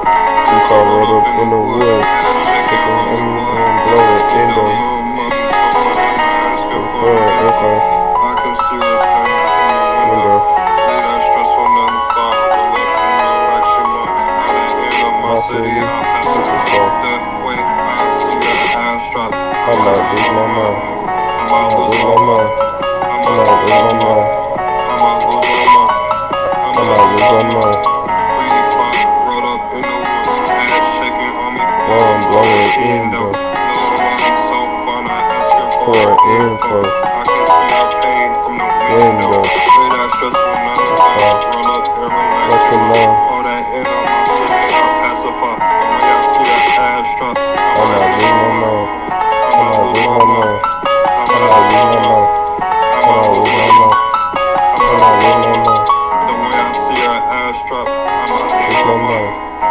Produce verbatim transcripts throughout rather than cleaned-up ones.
You saw rolled up in the wood. Taking on me and blow it in the for info. Window. My city, I might lose my mind. I might lose my mind. I might lose my mind. I might lose my mind. While I'm blowing in though. For info. Window. Let you know. I might lose my mind. I might lose my mind. I might lose my mind. I might lose my mind. I might lose my mind. The way I see her ass drop, I might lose my mind.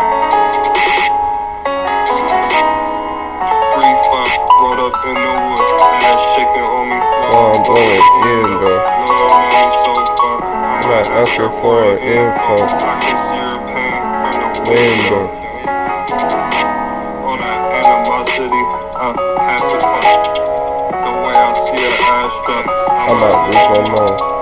Three five rolled up in the wood, ass shaking on me. While I'm blowing in though. I'm not asking for an info. I can see her pain from the window. All that animosity, I pacify. The way I see her ass drop, I might lose my mind.